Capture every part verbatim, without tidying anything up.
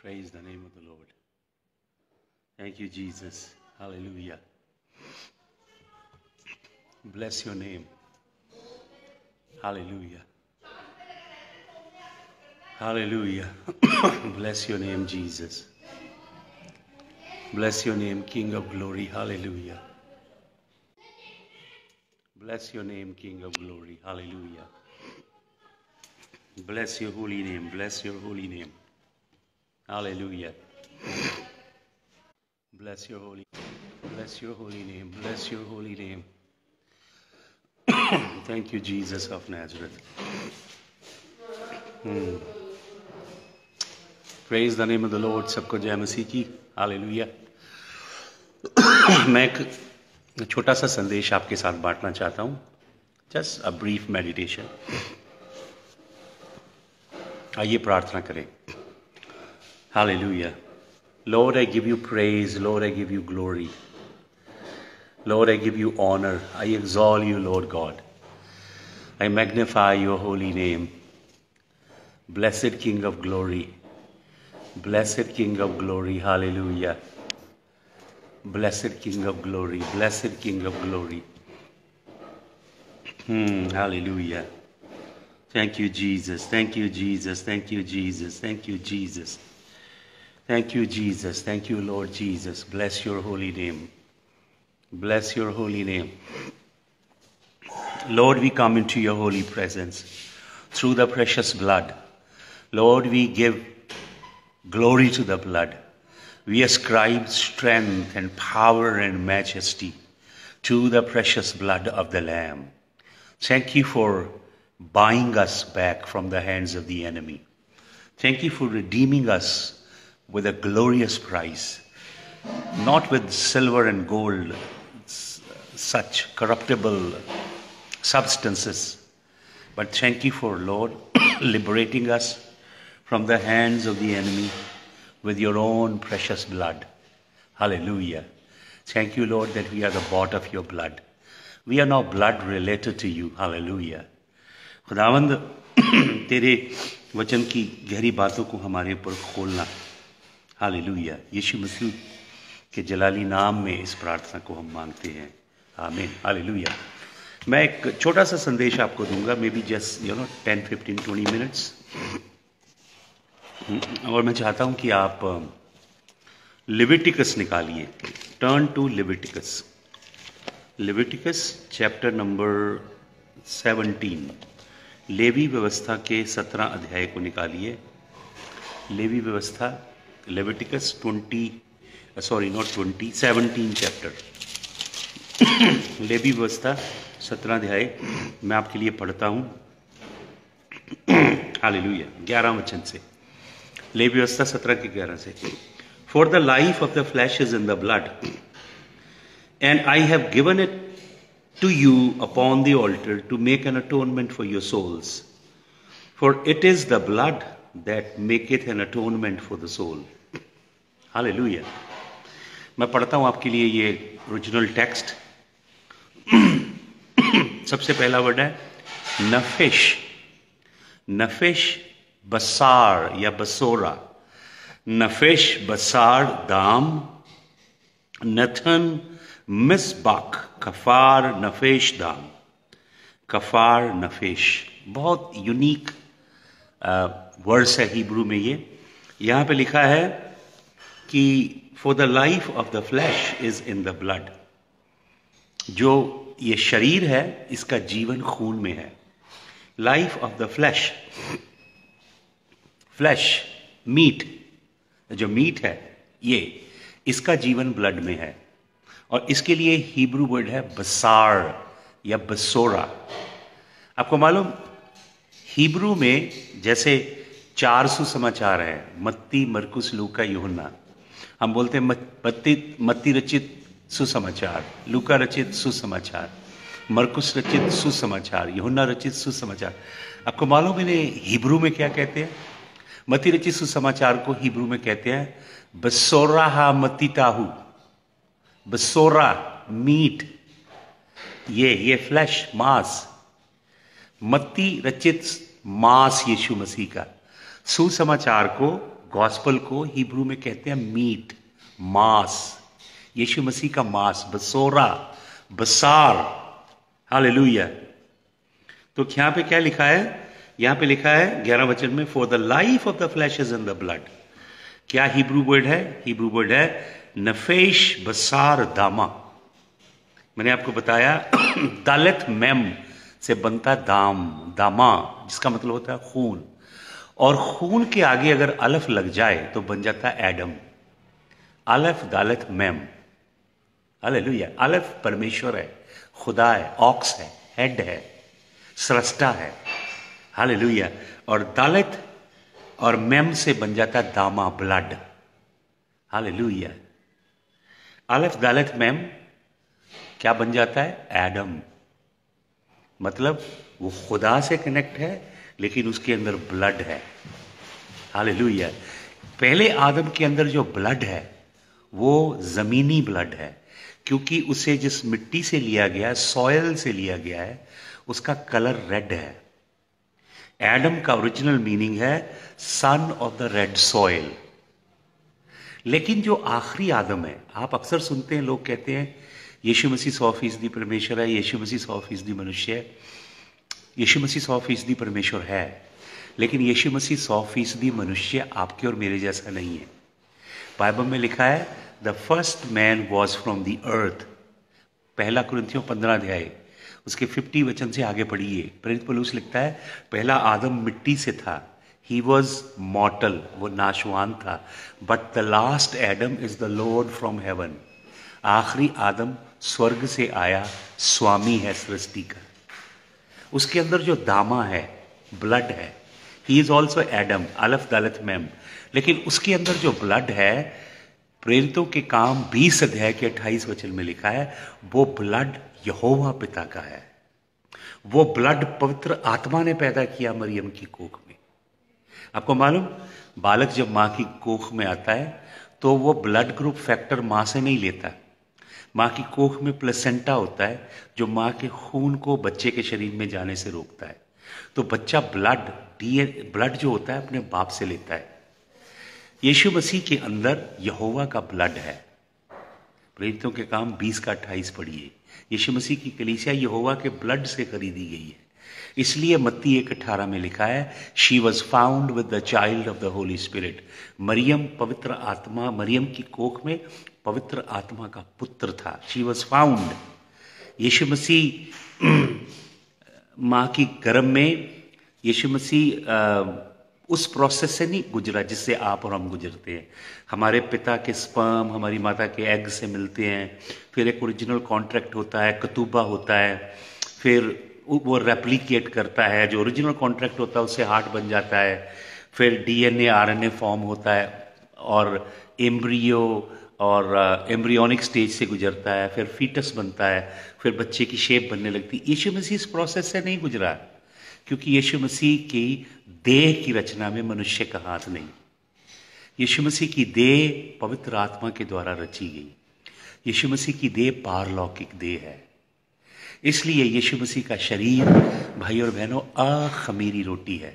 Praise the name of the Lord. Thank you, Jesus. Hallelujah. Bless your name. Hallelujah. Hallelujah. Bless your name, Jesus. Bless your name, King of glory. Hallelujah. Bless your name, King of glory. Hallelujah. Bless your holy name. Bless your holy name. Hallelujah. Bless your holy Bless your holy name. Bless your holy name. Thank you, Jesus of Nazareth. Hmm. Praise the name of the Lord. सबको जय मसीह की. Hallelujah. मैं एक छोटा सा संदेश आपके साथ बांटना चाहता हूं. Just a brief meditation. आइए प्रार्थना करें. Hallelujah. Lord, I give you praise. Lord, I give you glory. Lord, I give you honor. I exalt you, Lord God. I magnify your holy name. Blessed King of glory. Blessed King of glory. Hallelujah. Blessed King of glory. Blessed King of glory. Hmm, hallelujah. Thank you, Jesus. Thank you, Jesus. Thank you, Jesus. Thank you, Jesus. Thank you, Jesus. Thank you, Lord Jesus. Bless your holy name. Bless your holy name. Lord, we come into your holy presence through the precious blood. Lord, we give glory to the blood. We ascribe strength and power and majesty to the precious blood of the Lamb. Thank you for buying us back from the hands of the enemy. Thank you for redeeming us with a glorious price, not with silver and gold, such corruptible substances, but thank you for, Lord, liberating us from the hands of the enemy with your own precious blood. Hallelujah. Thank you, Lord, that we are the bought of your blood. We are now blood related to you. Hallelujah. खुदावंद तेरे वचन की गहरी बातों को हमारे ऊपर खोलना. हालेलुया. यीशु मसीह के जलाली नाम में इस प्रार्थना को हम मांगते हैं. आमीन. हालेलुया. मैं एक छोटा सा संदेश आपको दूंगा, maybe just you know ten fifteen twenty minutes. और मैं चाहता हूं कि आप लिविटिकस निकालिए. Turn to Leviticus. Leviticus chapter number seventeen. लेवी व्यवस्था के सत्रह अध्याय को निकालिए. लेवी व्यवस्था, Leviticus twenty sorry not twenty seventeen chapter. लेवी व्यवस्था सत्रह अध्याय मैं आपके लिए पढ़ता हूं. हालेलुया. ग्यारह वचन से. लेवी व्यवस्था सत्रह के ग्यारह से. For the life of the flesh is in the blood and I have given it to you upon the altar to make an atonement for your souls. For it is the blood that maketh an atonement for the soul. Hallelujah. मैं पढ़ता हूं आपके लिए ये original text. सबसे पहला word है नफिश. नफिश बसार या बसोरा. नफिश बसार दाम. नथन मिसबाक कफार नफेश दाम. कफार नफेश. बहुत यूनिक वर्ड्स है हिब्रू में. ये यहां पे लिखा है कि for the life of the flesh is in the blood. जो ये शरीर है इसका जीवन खून में है. Life of the flesh. Flesh meat, जो मीट है ये, इसका जीवन ब्लड में है. और इसके लिए हिब्रू वर्ड है बसार या बसोरा. आपको मालूम हिब्रू में जैसे चार सुसमाचार है, मत्ती मरकुस लूका यूहन्ना. हम बोलते हैं मत्ती मत्ती रचित सुसमाचार, लूका रचित सुसमाचार, मरकुस रचित सुसमाचार, यूहन्ना रचित सुसमाचार. आपको मालूम इन्हें हिब्रू में क्या कहते हैं? मत्ती रचित सुसमाचार को हिब्रू में कहते हैं बसोरा हा मत्तीताहू. बसोरा मीट, ये ये फ्लैश मांस. मत्ती रचित मांस यीशु मसीह का. सुसमाचार को गॉस्पल को हिब्रू में कहते हैं मीट, मांस, यीशु मसीह का मांस, बसोरा, बसार। हालेलुया। तो यहां पे क्या लिखा है? यहां पे लिखा है ग्यारह वचन में, for the life of the flesh is in the blood. क्या हिब्रू वर्ड है? हिब्रू वर्ड है नफेश बसार दामा। मैंने आपको बताया दालत मेम से बनता दाम, दामा, जिसका मतलब होता है खून, और खून के आगे अगर अलफ लग जाए तो बन जाता है एडम। अलफ दालत मेम। हालेलुया। अलफ परमेश्वर है, खुदा है, ऑक्स है, हेड है, सृष्टा है। हालेलुया। और दालत और मेम से बन जाता है दामा, ब्लड। हालेलुया। अलफ दालत मेम क्या बन जाता है? एडम। मतलब वो खुदा से कनेक्ट है लेकिन उसके अंदर ब्लड है। हालेलुया। पहले आदम के अंदर जो ब्लड है वो जमीनी ब्लड है, क्योंकि उसे जिस मिट्टी से लिया गया, सॉयल से लिया गया है, उसका कलर रेड है। एडम का ओरिजिनल मीनिंग है son of the red soil. लेकिन जो आखिरी आदम है, आप अक्सर सुनते हैं लोग कहते हैं यीशु मसीह सौ फीसदी परमेश्वर है, यीशु मसीह सौ फीसदी मनुष्य है। यीशु मसीह सौ फीसदी परमेश्वर है, लेकिन यीशु मसीह सौ फीसदी मनुष्य आपके और मेरे जैसा नहीं है। बाइबल में लिखा है the first man was from the earth. पहला कुरिन्थियों पंद्रह अध्याय उसके फिफ्टी वचन से आगे पढ़िए। प्रेरित पौलुस लिखता है पहला आदम मिट्टी से था, ही वॉज मॉर्टल, वो नाशवान था, but the last Adam is the Lord from heaven. आखिरी आदम स्वर्ग से आया, स्वामी है सृष्टि का। उसके अंदर जो दामा है, ब्लड है, ही इज ऑल्सो एडम, अलफ दालत मेम। लेकिन उसके अंदर जो ब्लड है, प्रेरितों के काम बीस अध्याय के अट्ठाईस वचन में लिखा है, वो ब्लड यहोवा पिता का है। वो ब्लड पवित्र आत्मा ने पैदा किया मरियम की कोख में। आपको मालूम, बालक जब मां की कोख में आता है तो वो ब्लड ग्रुप फैक्टर मां से नहीं लेता। मां की कोख में प्लेसेंटा होता है जो मां के खून को बच्चे के शरीर में जाने से रोकता है। तो बच्चा ब्लड डीएनए ब्लड जो होता है अपने बाप से लेता है। यीशु मसीह के अंदर यहोवा का ब्लड है। प्रेरितों के काम बीस का अट्ठाईस पढ़िए। यीशु मसीह की कलीसिया यहोवा के ब्लड से खरीदी गई है। इसलिए मत्ती एक अठारह में लिखा है she was found with the child of the Holy Spirit. मरियम पवित्र आत्मा, मरियम की कोख में पवित्र आत्मा का पुत्र था। She was found. यीशु मसीह मां की गर्भ में, यीशु मसीह उस प्रोसेस से नहीं गुजरा जिससे आप और हम गुजरते हैं। हमारे पिता के स्पर्म हमारी माता के एग से मिलते हैं, फिर एक ओरिजिनल कॉन्ट्रैक्ट होता है, कतूबा होता है, फिर वो रेप्लिकेट करता है, जो ओरिजिनल कॉन्ट्रैक्ट होता है उससे हार्ट बन जाता है, फिर डीएनए आरएनए फॉर्म होता है और एम्ब्रियो और एम्ब्रियोनिक स्टेज से गुजरता है, फिर फीटस बनता है, फिर बच्चे की शेप बनने लगती है। यीशु मसीह इस प्रोसेस से नहीं गुजरा, क्योंकि यीशु मसीह की देह की रचना में मनुष्य का हाथ नहीं। यीशु मसीह की देह पवित्र आत्मा के द्वारा रची गई। यीशु मसीह की देह पारलौकिक देह है। इसलिए यीशु मसीह का शरीर, भाई और बहनों, अखमीरी रोटी है।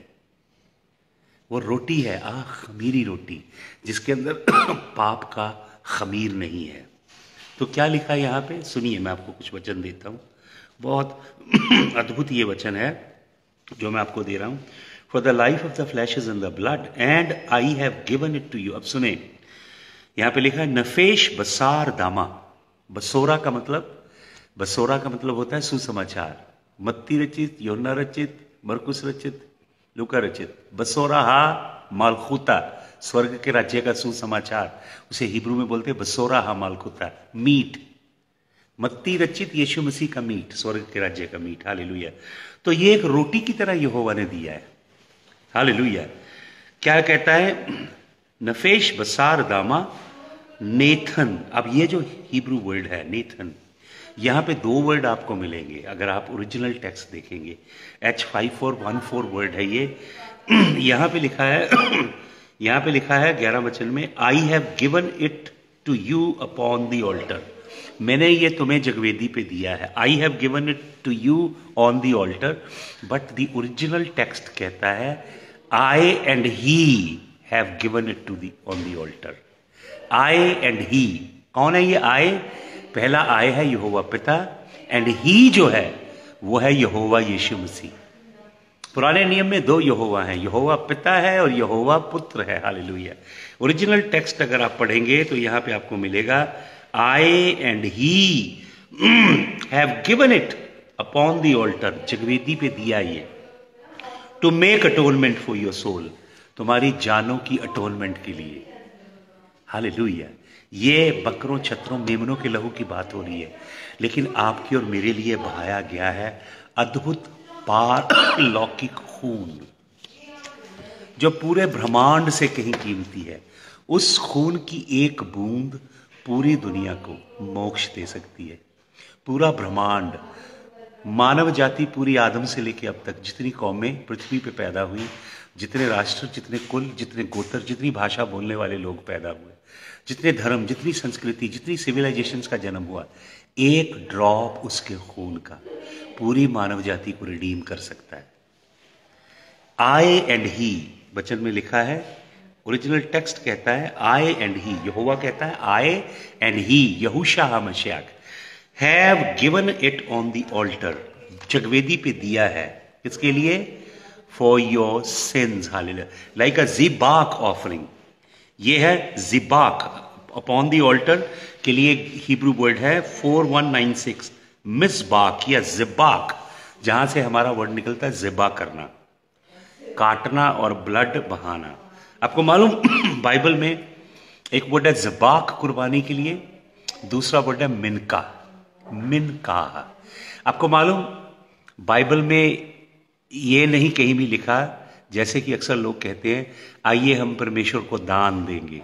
वो रोटी है अखमीरी रोटी, जिसके अंदर पाप का खमीर नहीं है। तो क्या लिखा है यहां पे? सुनिए, मैं आपको कुछ वचन देता हूं। बहुत अद्भुत ये वचन है जो मैं आपको दे रहा हूं। For the life of the flesh is in the blood and I have given it to you. अब सुने, यहां पे लिखा है नफेश बसार दामा। बसोरा का मतलब, बसोरा का मतलब होता है सुसमाचार। मत्ती रचित, योना रचित, मरकुस रचित, लूका रचित। बसोरा हा मालखुता, स्वर्ग के राज्य का सुसमाचार, उसे हिब्रू में बोलते हैं बसोरा हा मालखुता, मीट। मत्ती रचित यीशु मसीह का मीट, स्वर्ग के राज्य का मीट। हालेलुया। तो ये एक रोटी की तरह यहोवा ने दिया है। हालेलुया। क्या कहता है? नफेश बसार दामा नेथन। अब ये जो हिब्रू वर्ड है नेथन, यहां पे दो वर्ड आपको मिलेंगे अगर आप ओरिजिनल टेक्स्ट देखेंगे। H five four one four word है ये। यहां पे लिखा है यहां पे लिखा है ग्यारह वचन में, I have given it to you upon the altar. मैंने ये तुम्हें जगवेदी पे दिया है। I have given it to you on the altar, but the original text कहता है I and he have given it to the on the altar. I and he, कौन है ये I? पहला I है यहोवा पिता, एंड ही जो है वो है यहोवा यीशु मसीह। पुराने नियम में दो यहोवा हैं, यहोवा पिता है और यहोवा पुत्र है। हालेलुया। ओरिजिनल टेक्स्ट अगर आप पढ़ेंगे तो यहां पे आपको मिलेगा I and he have given it upon the altar, जगवेदी पे दिया ये, to make atonement for your soul, तुम्हारी जानों की अटोनमेंट के लिए। हालेलुया। ये बकरों, छतरों, मेमनों के लहू की बात हो रही है, लेकिन आपकी और मेरे लिए बहाया गया है अद्भुत पारलौकिक खून, जो पूरे ब्रह्मांड से कहीं कीमती है। उस खून की एक बूंद पूरी दुनिया को मोक्ष दे सकती है। पूरा ब्रह्मांड, मानव जाति पूरी आदम से लेकर अब तक जितनी कौमें पृथ्वी पे पैदा हुई, जितने राष्ट्र, जितने कुल, जितने गोत्र, जितनी भाषा बोलने वाले लोग पैदा हुए, जितने धर्म, जितनी संस्कृति, जितनी सिविलाइजेशंस का जन्म हुआ, एक ड्रॉप उसके खून का पूरी मानव जाति को रिडीम कर सकता है। आई एंड ही वचन में लिखा है, ओरिजिनल टेक्स्ट कहता है आई एंड ही, यहोवा कहता है आई एंड ही, यहूशा मशीह have given it on the altar, जगवेदी पे दिया है। किसके लिए? For your sins. हालेलुया। लाइक अ ज़िबाक ऑफरिंग, ये है ज़िबाक अपॉन द ऑल्टर के लिए हिब्रू वर्ड है फोर वन नाइन सिक्स, मिसबाक या ज़िबाक, जहां से हमारा वर्ड निकलता है ज़िबा करना, काटना और ब्लड बहाना। आपको मालूम बाइबल में एक वर्ड है ज़िबाक कुर्बानी के लिए, दूसरा वर्ड है मिनका, मिनका। आपको मालूम बाइबल में ये नहीं कहीं भी लिखा, जैसे कि अक्सर लोग कहते हैं आइए हम परमेश्वर को दान देंगे।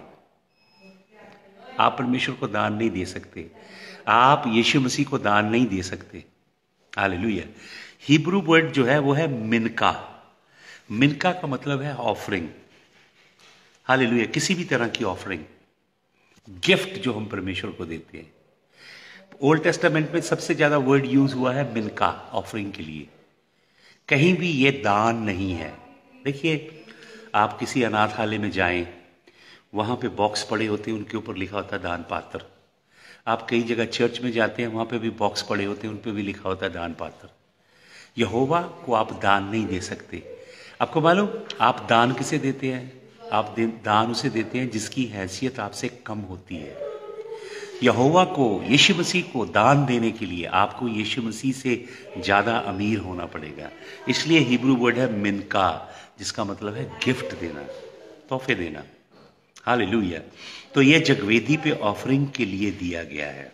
आप परमेश्वर को दान नहीं दे सकते, आप यीशु मसीह को दान नहीं दे सकते। हालेलुया। हिब्रू वर्ड जो है वो है मिनका। मिनका का मतलब है ऑफरिंग। हालेलुया। किसी भी तरह की ऑफरिंग, गिफ्ट जो हम परमेश्वर को देते हैं। ओल्ड टेस्टामेंट में सबसे ज्यादा वर्ड यूज हुआ है मिनका, ऑफरिंग के लिए। कहीं भी ये दान नहीं है। देखिए, आप किसी अनाथालय में जाएं, वहां पे बॉक्स पड़े होते हैं, उनके ऊपर लिखा होता है दान पात्र। आप कई जगह चर्च में जाते हैं, वहां पे भी बॉक्स पड़े होते हैं, उन पे भी लिखा होता है दान पात्र। यहोवा को आप दान नहीं दे सकते। आपको मालूम, आप दान किसे देते हैं? आप दान उसे देते हैं जिसकी हैसियत आपसे कम होती है। यहोवा को, यीशु मसीह को दान देने के लिए आपको यीशु मसीह से ज्यादा अमीर होना पड़ेगा। इसलिए हिब्रू वर्ड है मिनका, जिसका मतलब है गिफ्ट देना, तोहफे देना। हालेलुया। तो यह जगवेदी पे ऑफरिंग के लिए दिया गया है।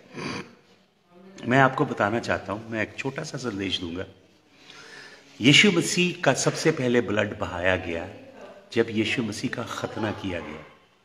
मैं आपको बताना चाहता हूं, मैं एक छोटा सा संदेश दूंगा। यीशु मसीह का सबसे पहले ब्लड बहाया गया जब यीशु मसीह का खतना किया गया।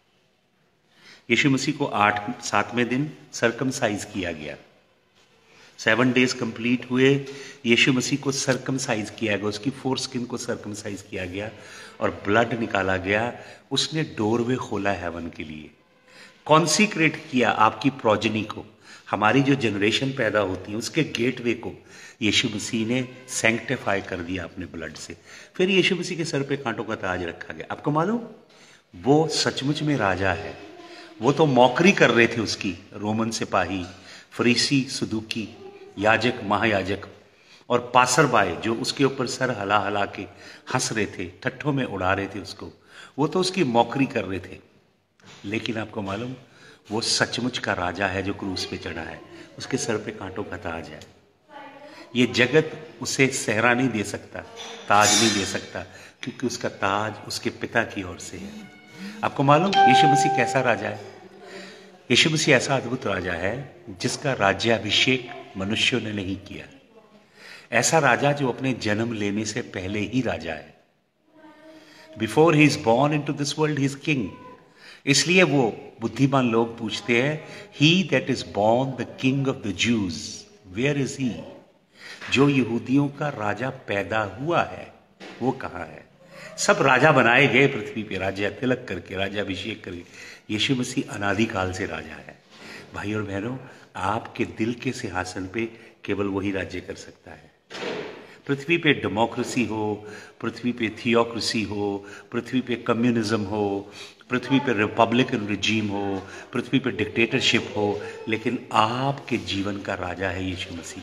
यीशु मसीह को आठ सातवें दिन सरकमसाइज किया गया। सेवन डेज कंप्लीट हुए, यीशु मसीह को सरकमसाइज किया गया, उसकी फोर स्किन को सरकमसाइज किया गया और ब्लड निकाला गया। उसने डोरवे खोला हेवन के लिए, कॉन्सिक्रेट किया आपकी प्रोजनी को, हमारी जो जनरेशन पैदा होती है उसके गेटवे को यीशु मसीह ने सैंक्टिफाई कर दिया अपने ब्लड से। फिर यीशु मसीह के सर पे कांटों का ताज रखा गया। आपको मालूम, वो सचमुच में राजा है। वो तो मौकरी कर रहे थे उसकी रोमन सिपाही, फरीसी, सदूकी, याजक, महायाजक और पासरबाए जो उसके ऊपर सर हला हला के हंस रहे थे, ठट्ठों में उड़ा रहे थे उसको। वो तो उसकी मौकरी कर रहे थे। लेकिन आपको मालूम, वो सचमुच का राजा है जो क्रूस पे चढ़ा है, उसके सर पे कांटों का ताज है। ये जगत उसे सेहरा नहीं दे सकता, ताज नहीं दे सकता, क्योंकि उसका ताज उसके पिता की ओर से है। आपको मालूम यीशु मसीह कैसा राजा है? यीशु मसीह ऐसा अद्भुत राजा है जिसका राज्याभिषेक मनुष्यों ने नहीं किया। ऐसा राजा जो अपने जन्म लेने से पहले ही राजा है। Before he is born into this world he is king. इसलिए वो बुद्धिमान लोग पूछते हैं, he that is born the king of the Jews, where is he? जो यहूदियों का राजा पैदा हुआ है वो कहां है? सब राजा बनाए गए पृथ्वी पे, राजा तिलक करके, राजाभिषेक करके। यीशु मसीह अनादिकाल से राजा है। भाई और बहनों, आपके दिल के सिंहासन पे केवल वही राज्य कर सकता है। पृथ्वी पे डेमोक्रेसी हो, पृथ्वी पे थियोक्रेसी हो, पृथ्वी पे कम्युनिज्म हो, पृथ्वी पे रिपब्लिकन रिजीम हो, पृथ्वी पे डिक्टेटरशिप हो, लेकिन आपके जीवन का राजा है यीशु मसीह।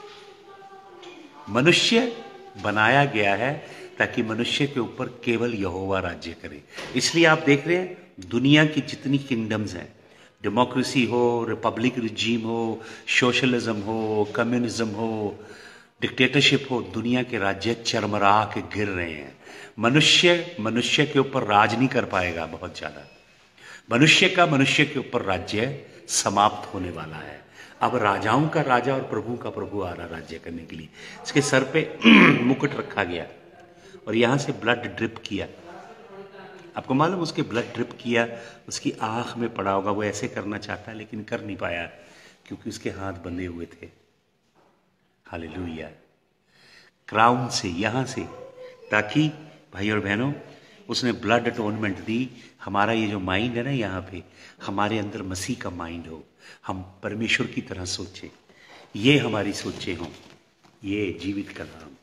मनुष्य बनाया गया है ताकि मनुष्य के ऊपर केवल यहोवा राज्य करे। इसलिए आप देख रहे हैं दुनिया की जितनी किंगडम्स हैं, डेमोक्रेसी हो, रिपब्लिक रिजीम हो, सोशलिज्म हो, कम्युनिज्म हो, डिक्टेटरशिप हो, दुनिया के राज्य चरमरा के गिर रहे हैं। मनुष्य मनुष्य के ऊपर राज नहीं कर पाएगा बहुत ज्यादा। मनुष्य का मनुष्य के ऊपर राज्य समाप्त होने वाला है। अब राजाओं का राजा और प्रभु का प्रभु आ रहा राज्य करने के लिए। इसके सर पे मुकुट रखा गया और यहां से ब्लड ड्रिप किया। आपको मालूम, उसके ब्लड ड्रिप किया, उसकी आंख में पड़ा होगा। वो ऐसे करना चाहता है लेकिन कर नहीं पाया क्योंकि उसके हाथ बंधे हुए थे। हालेलुया। क्राउन से, यहां से, ताकि भाई और बहनों उसने ब्लड अटोनमेंट दी। हमारा ये जो माइंड है ना, यहाँ पे हमारे अंदर मसीह का माइंड हो, हम परमेश्वर की तरह सोचें, ये हमारी सोचें हों, ये जीवित का नाम,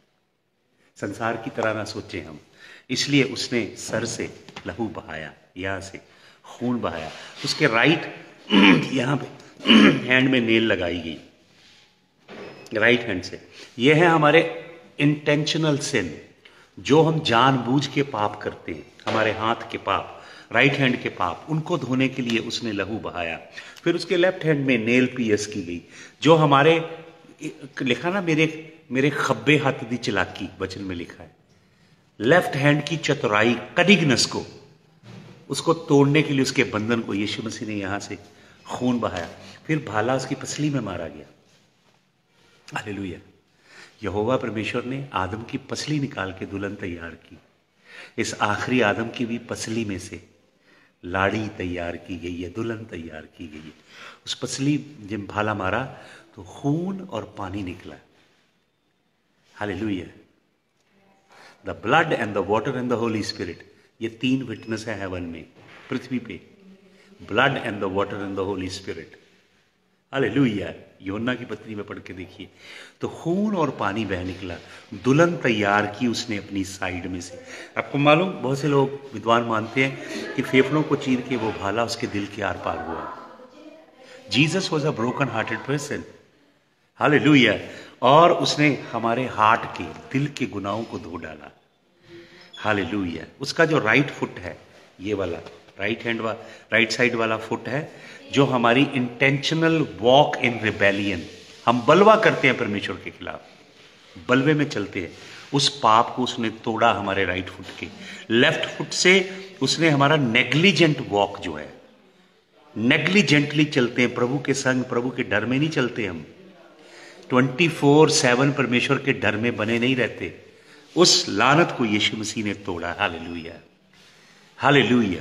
संसार की तरह ना सोचें हम। इसलिए उसने सर से लहू बहाया, यहां से खून बहाया। उसके राइट यहां पे हैंड में नेल लगाई गई, राइट हैंड से। ये है हमारे इंटेंशनल सिन, जो हम जानबूझ के पाप करते हैं, हमारे हाथ के पाप, राइट हैंड के पाप, उनको धोने के लिए उसने लहू बहाया। फिर उसके लेफ्ट हैंड में नेल पियर्स की गई, जो हमारे, लिखा ना, मेरे मेरे खब्बे हाथ दी चलाकी, वचन में लिखा है। लेफ्ट हैंड की चतुराई, कनिगनेस को, उसको तोड़ने के लिए उसके बंधन को यीशु मसीह ने यहां से खून बहाया। फिर भाला उसकी पसली में मारा गया। हालेलुया। यहोवा परमेश्वर ने आदम की पसली निकाल के दुल्हन तैयार की। इस आखिरी आदम की भी पसली में से लाड़ी तैयार की गई है, दुल्हन तैयार की गई है। उस पसली जब भाला मारा तो खून और पानी निकला। हालेलुया। The blood and the water and the Holy Spirit, ये तीन विटनेस है हेवन में, पृथ्वी पे, blood and the water and the Holy Spirit. हालेलुया। यूहन्ना की पत्री में पढ़ के देखिए, तो खून और पानी बह निकला। दुल्हन तैयार की उसने अपनी साइड में से। आपको मालूम, बहुत से लोग विद्वान मानते हैं कि फेफड़ों को चीर के वो भाला उसके दिल के आर पार हुआ। Jesus was a broken hearted person. हालेलुया। और उसने हमारे हार्ट के, दिल के गुनाहों को धो डाला। हालेलुया। उसका जो राइट फुट है, ये वाला राइट हैंड वाला, राइट साइड वाला फुट है, जो हमारी इंटेंशनल वॉक इन रिबेलियन, हम बलवा करते हैं परमेश्वर के खिलाफ, बलवे में चलते हैं, उस पाप को उसने तोड़ा हमारे राइट फुट के। लेफ्ट फुट से उसने हमारा नेग्लिजेंट वॉक, जो है नेग्लिजेंटली चलते हैं, प्रभु के संग, प्रभु के डर में नहीं चलते हम, ट्वेंटी फोर सेवन परमेश्वर के डर में बने नहीं रहते। उस लानत को यीशु मसीह ने तोड़ा। हालेलुया। हालेलुया।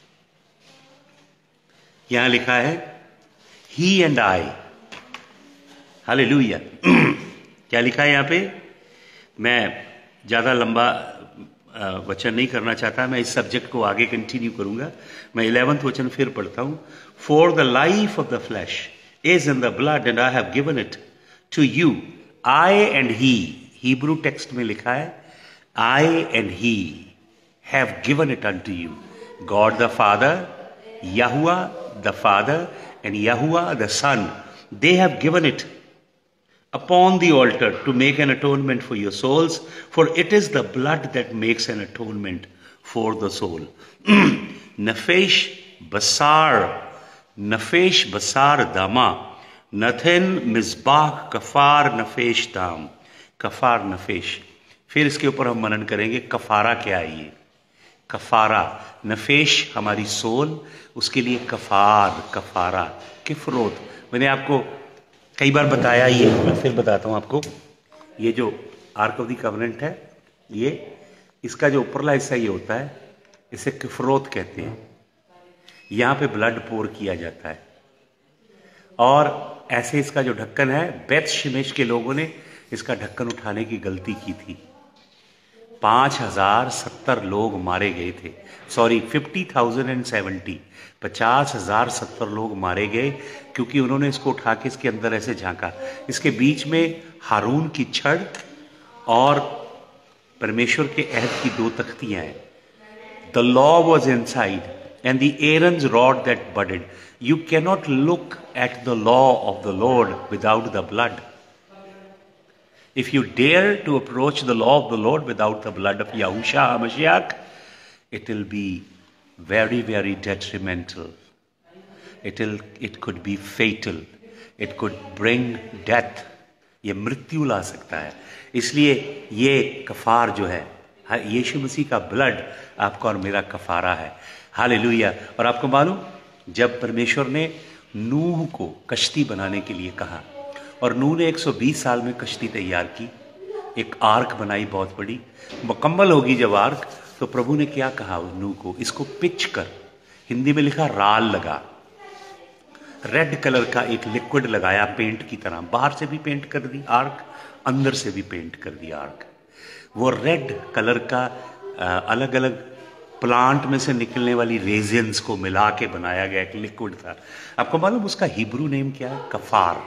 यहां लिखा है ही एंड आई। हालेलुया। क्या लिखा है यहां पे? मैं ज्यादा लंबा वचन नहीं करना चाहता, मैं इस सब्जेक्ट को आगे कंटिन्यू करूंगा। मैं इलेवेंथ वचन फिर पढ़ता हूं। For the life of the flesh is in the blood and I have given it to you, I and he. Hebrew text में लिखा है I and he have given it unto you. God the Father, Yahuwah the Father and Yahuwah the Son, they have given it upon the altar to make an atonement for your souls, for it is the blood that makes an atonement for the soul. Nefesh basar, nefesh basar dama, nathin mizbah kafar nefesh dam, kafar nefesh। फिर इसके ऊपर हम मनन करेंगे कफारा क्या है। ये कफारा, नफेश हमारी soul, उसके लिए कफार, कफारा, किफरोत। मैंने आपको कई बार बताया, ये मैं फिर बताता हूं आपको। ये जो आर्क ऑफ द कवनेंट है, ये इसका जो ऊपरला हिस्सा ये होता है, इसे किफरोत कहते हैं। यहां पे ब्लड पोर किया जाता है। और ऐसे इसका जो ढक्कन है, बेत शिमेश के लोगों ने इसका ढक्कन उठाने की गलती की थी। पांच हजार सत्तर लोग मारे गए थे। Sorry, fifty thousand and seventy, पचास हजार सत्तर लोग मारे गए क्योंकि उन्होंने इसको उठा के इसके अंदर ऐसे झांका। इसके बीच में हारून की छड़ और परमेश्वर के अहद की दो तख्तियां हैं. The law was inside and the Aaron's rod that budded. You cannot look at the law of the Lord without the blood. If you dare to approach the law of the Lord without the blood of Yahusha HaMashiach, it will be very, very detrimental. It will, it could be fatal. It could bring death. ये मृत्यु ला सकता है. इसलिए ये कफार जो है, यीशु मसीह का blood आपका और मेरा कफारा है. हालेलुया. और आपको मालूम, जब परमेश्वर ने नूह को कश्ती बनाने के लिए कहा और नूह ने एक सौ बीस साल में कश्ती तैयार की, एक आर्क बनाई बहुत बड़ी, मुकम्मल होगी जब आर्क, तो प्रभु ने क्या कहा नूह को, इसको पिच कर, हिंदी में लिखा राल लगा, रेड कलर का एक लिक्विड लगाया पेंट की तरह, बाहर से भी पेंट कर दी आर्क, अंदर से भी पेंट कर दी आर्क. वो रेड कलर का अलग अलग प्लांट में से निकलने वाली रेजिन्स को मिला के बनाया गया एक लिक्विड था. आपको मालूम उसका हिब्रू नेम क्या है? कफार.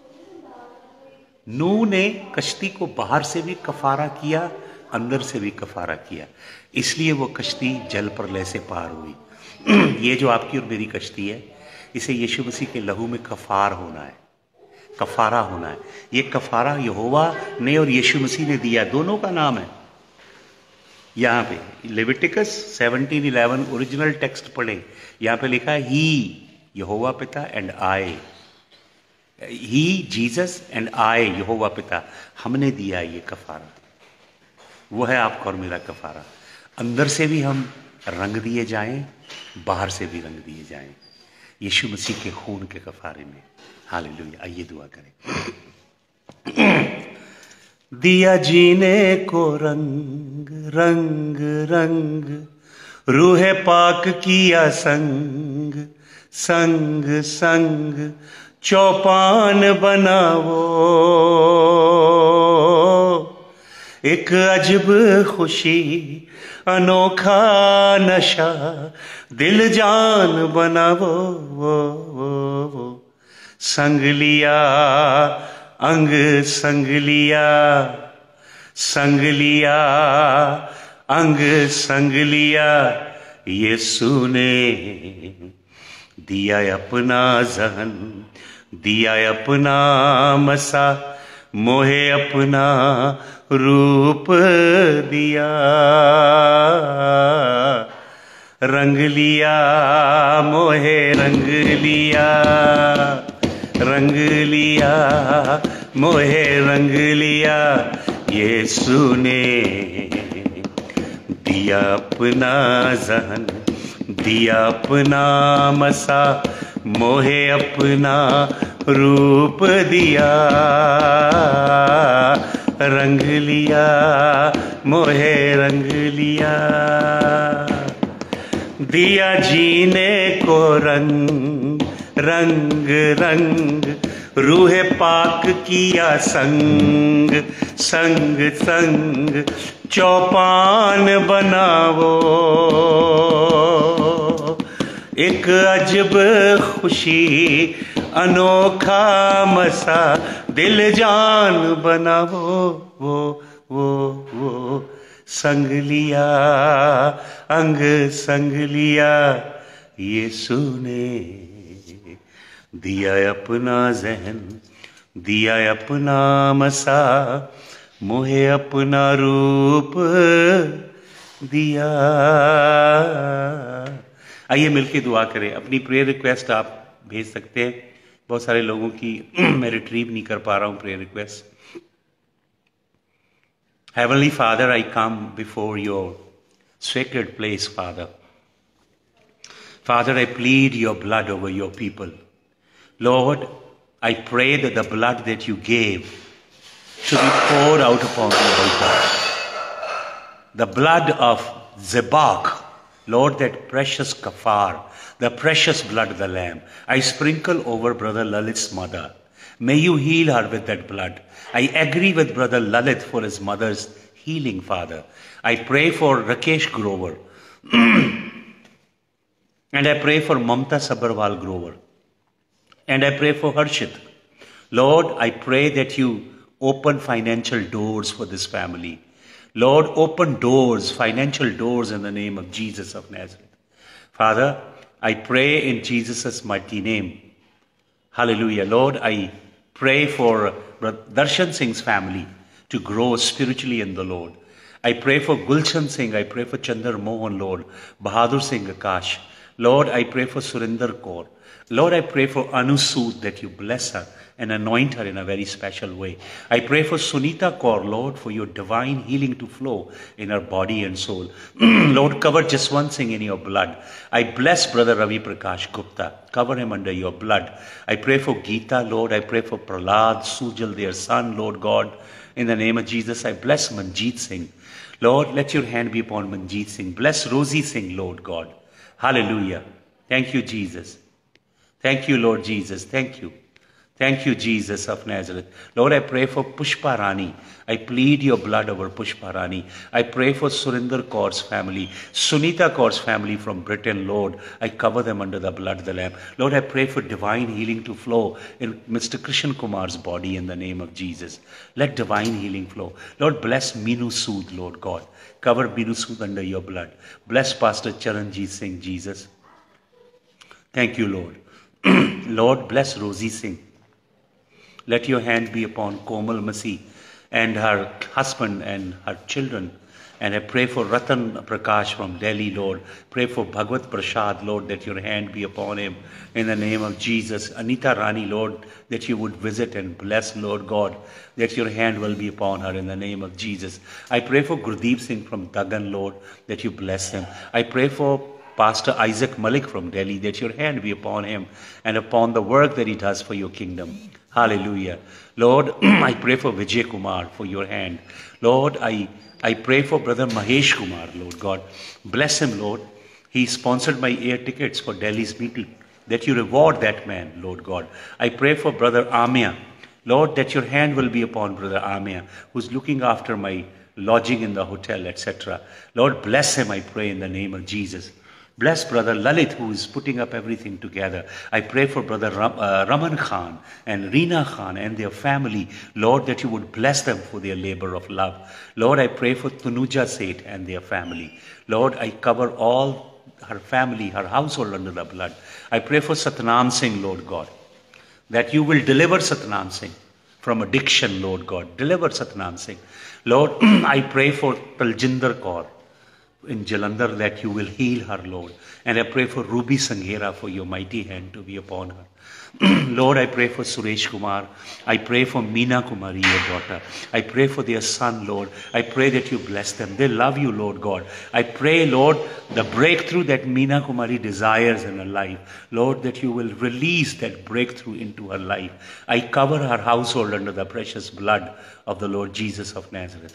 नूह ने कश्ती को बाहर से भी कफारा किया, अंदर से भी कफारा किया, इसलिए वो कश्ती जल प्रलय से पार हुई. ये जो आपकी और मेरी कश्ती है, इसे यीशु मसीह के लहू में कफार होना है, कफारा होना है. ये कफारा यहोवा ने और यीशु मसीह ने दिया, दोनों का नाम है. यहां पे Leviticus seventeen eleven original text पढ़े, यहां पे लिखा है ही, यहोवा पिता, and I, he Jesus and I, यहोवा पिता, हमने दिया ये कफारा. वो है आपका और मेरा कफारा. अंदर से भी हम रंग दिए जाएं, बाहर से भी रंग दिए जाएं यीशु मसीह के खून के कफारे में. हालेलुया. आइए दुआ करें. दिया जीने को रंग रंग रंग, रूहे पाक किया संग संग संग, चौपान बनावो, एक अजब खुशी अनोखा नशा, दिल जान बनावो. वो, वो, वो. संग लिया अंग संग लिया, संग लिया अंग संग लिया, यीशु ने दिया अपना जहन, दिया अपना मसा, मोहे अपना रूप दिया. रंग लिया मोहे रंग लिया, रंग लिया मोहे रंग लिया, यीशु ने दिया अपना जहन, दिया अपना मसा, मोहे अपना रूप दिया. रंग लिया मोहे रंग लिया, दिया जीने को रंग रंग रंग, रूहे पाक किया संग संग संग, चौपान बनावो, एक अजब खुशी अनोखा मसा, दिल जान बनावो. वो वो वो संग लिया अंग संग लिया, यीशु ने दिया अपना जहन, दिया अपना मसा, मोहे अपना रूप दिया. आइए मिलके दुआ करें. अपनी प्रेयर रिक्वेस्ट आप भेज सकते हैं. बहुत सारे लोगों की मैं रिट्रीव नहीं कर पा रहा हूं prayer request. Heavenly Father, I come before your sacred place, Father. Father, I plead your blood over your people. Lord, I pray that the blood that you gave should be poured out upon the altar. The blood of Zebach, Lord, that precious kafar, the precious blood of the Lamb, I sprinkle over Brother Lalit's mother. May you heal her with that blood. I agree with Brother Lalit for his mother's healing, Father. I pray for Rakesh Grover. And I pray for Mamta Sabharwal Grover. And I pray for Harshit. Lord, I pray that you open financial doors for this family. Lord, open doors, financial doors in the name of Jesus of Nazareth. Father, I pray in Jesus' mighty name. Hallelujah. Lord, I pray for Darshan Singh's family to grow spiritually in the Lord. I pray for Gulshan Singh. I pray for Chandar Mohan, Lord. Bahadur Singh Akash. Lord, I pray for Surinder Kaur. Lord, I pray for Anu Sood that you bless her and anoint her in a very special way. I pray for Sunita Kaur, Lord, for your divine healing to flow in her body and soul. Lord, cover Jaswant Singh in your blood. I bless Brother Ravi Prakash Gupta. Cover him under your blood. I pray for Geeta, Lord. I pray for Prahlad, Sujal, their son, Lord God. In the name of Jesus, I bless Manjeet Singh. Lord, let your hand be upon Manjeet Singh. Bless Rosie Singh, Lord God. Hallelujah. Thank you, Jesus. Thank you, Lord Jesus. Thank you. Thank you, Jesus of Nazareth. Lord, I pray for Pushpa Rani. I plead your blood over Pushpa Rani. I pray for Surinder Kaur's family, Sunita Kaur's family from Britain, Lord. I cover them under the blood of the Lamb. Lord, I pray for divine healing to flow in Mister Krishan Kumar's body in the name of Jesus. Let divine healing flow. Lord, bless Meenu Sood, Lord God. Cover Meenu Sood under your blood. Bless Pastor Charanjit Singh, Jesus. Thank you, Lord. Lord, bless Rosie Singh. Let your hand be upon Komal Masi and her husband and her children. And I pray for Ratan Prakash from Delhi, Lord. Pray for Bhagwat Prasad, Lord, that your hand be upon him in the name of Jesus. Anita Rani, Lord, that you would visit and bless, Lord God, that your hand will be upon her in the name of Jesus. I pray for Gurdeep Singh from Dagan, Lord, that you bless him. I pray for Pastor Isaac Malik from Delhi, that your hand be upon him and upon the work that he does for your kingdom. Hallelujah. Lord, I pray for Vijay Kumar for your hand. Lord, I, I pray for Brother Mahesh Kumar, Lord God. Bless him, Lord. He sponsored my air tickets for Delhi's meeting. That you reward that man, Lord God. I pray for Brother Amia. Lord, that your hand will be upon Brother Amia, who's looking after my lodging in the hotel, et cetera. Lord, bless him, I pray, in the name of Jesus. Bless Brother Lalit, who is putting up everything together. I pray for Brother Ram, uh, Raman Khan and Reena Khan and their family. Lord, that you would bless them for their labor of love. Lord, I pray for Tanuja Seth and their family. Lord, I cover all her family, her household under the blood. I pray for Satnam Singh, Lord God, that you will deliver Satnam Singh from addiction, Lord God. Deliver Satnam Singh. Lord, I pray for Taljinder Kaur in Jalandhar, that you will heal her, Lord. And I pray for Ruby Sanghera for your mighty hand to be upon her. Lord, I pray for Suresh Kumar. I pray for Meena Kumari, your daughter. I pray for their son, Lord. I pray that you bless them. They love you, Lord God. I pray, Lord, the breakthrough that Meena Kumari desires in her life, Lord, that you will release that breakthrough into her life. I cover her household under the precious blood of the Lord Jesus of Nazareth.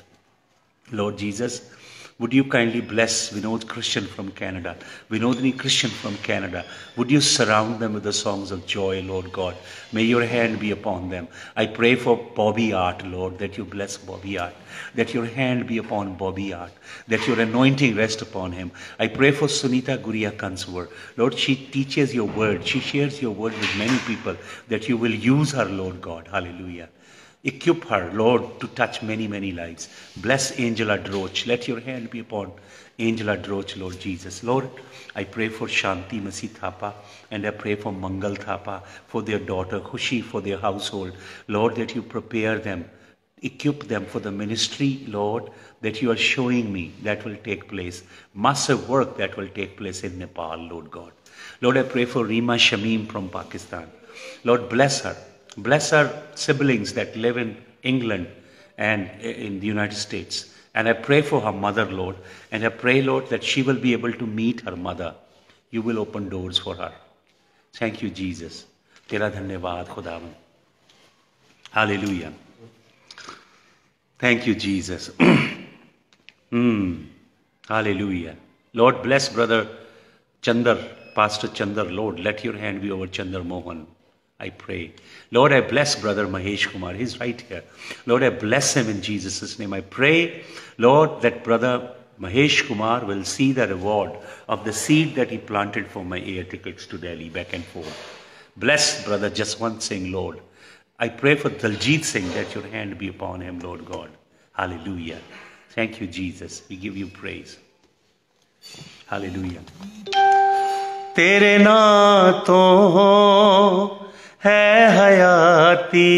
Lord Jesus, would you kindly bless Vinod Christian from Canada, Vinodini Christian from Canada. Would you surround them with the songs of joy, Lord God. May your hand be upon them. I pray for Bobby Art, Lord, that you bless Bobby Art, that your hand be upon Bobby Art, that your anointing rest upon him. I pray for Sunita Guria Kanswar. Lord, she teaches your word. She shares your word with many people, that you will use her, Lord God. Hallelujah. Equip her, Lord, to touch many, many lives. Bless Angela Droch. Let your hand be upon Angela Droch, Lord Jesus. Lord, I pray for Shanti Masi Thapa, and I pray for Mangal Thapa, for their daughter, Khushi, for their household. Lord, that you prepare them, equip them for the ministry, Lord, that you are showing me that will take place. Massive work that will take place in Nepal, Lord God. Lord, I pray for Rima Shamim from Pakistan. Lord, bless her. Bless her siblings that live in England and in the United States. And I pray for her mother, Lord. And I pray, Lord, that she will be able to meet her mother. You will open doors for her. Thank you, Jesus. Tera dhanyavad, Khudavan. Hallelujah. Thank you, Jesus. mm. Hallelujah. Lord, bless Brother Chandar, Pastor Chandar, Lord. Let your hand be over Chandar Mohan. I pray. Lord, I bless Brother Mahesh Kumar. He's right here. Lord, I bless him in Jesus' name. I pray, Lord, that Brother Mahesh Kumar will see the reward of the seed that he planted for my air tickets to Delhi, back and forth. Bless Brother Jaswant Singh, Lord. I pray for Daljit Singh that your hand be upon him, Lord God. Hallelujah. Thank you, Jesus. We give you praise. Hallelujah. तेरे नाम तो है हयाती,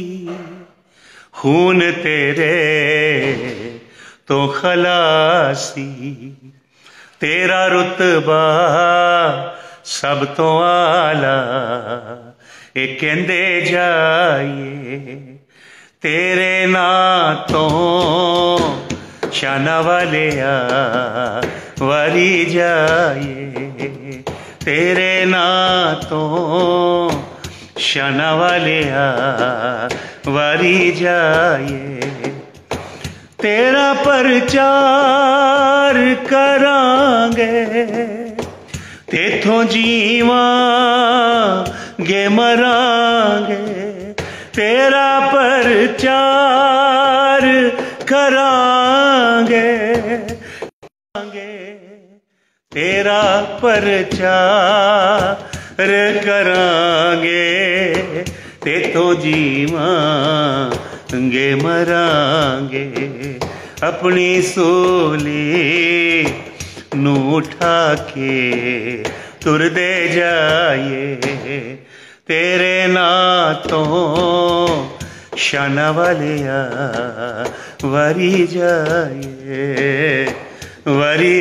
खून तेरे तो खलासी, तेरा रुतबा सब तो आला, ए कहंदे जाइए तेरे नाम तो शाना वालिया वारी जाइए, तेरे नाम तो शाना वालिया वारी जाइए, तेरा प्रचार करांगे, तेथों जीवांगे मरांगे, तेरा प्रचार करांगे, तेरा प्रचार करांगे, तेथों जीवांगे मरांगे, अपनी सूली नू उठा के तुर दे जाइए, तेरे नाम तो शाना वालिया वारी जाइए, वारी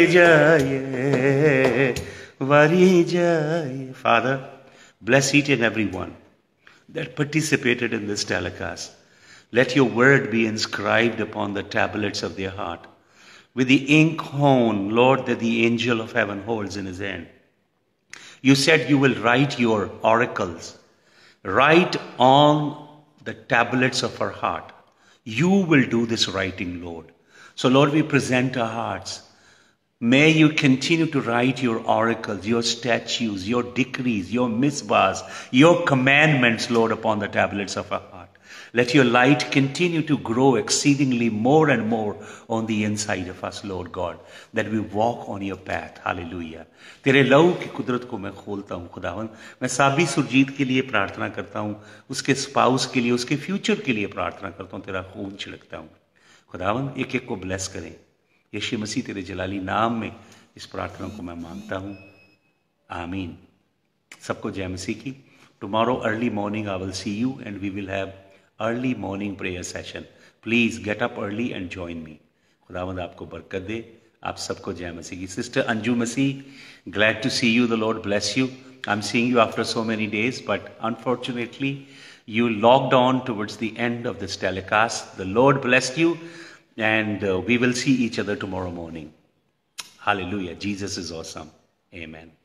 जाइए, वारी जाइए. Father, bless each and every one that participated in this telecast. Let your word be inscribed upon the tablets of their heart with the ink horn, Lord, that the angel of heaven holds in his hand. You said you will write your oracles, write on the tablets of our heart. You will do this writing, Lord. So, Lord, we present our hearts. May you continue to write your oracles, your statutes, your decrees, your mitzvahs, your commandments, Lord, upon the tablets of our heart. Let your light continue to grow exceedingly more and more on the inside of us, Lord God, that we walk on your path. Hallelujah. तेरे लहू की कुदरत को मैं खोलता हूँ खुदावन. मैं साबी सुरजीत के लिए प्रार्थना करता हूँ, उसके स्पाउस के लिए, उसके फ्यूचर के लिए प्रार्थना करता हूँ. तेरा खून छिड़कता हूँ खुदावन. एक एक को ब्लेस करें. यीशु मसीह तेरे जलाली नाम में इस प्रार्थना को मैं मांगता हूँ. आमीन. सबको जय मसीह की. Tomorrow early morning I will see you and we will have early morning prayer session. Please get up early and join me. खुदावंद आपको बरकत दे. आप सबको जय मसीह की. Sister Anju Masih, glad to see you. The Lord bless you. I'm seeing you after so many days, but unfortunately you logged on towards the end of this telecast. The Lord blessed you, and uh, we will see each other tomorrow morning. Hallelujah. Jesus is awesome. Amen.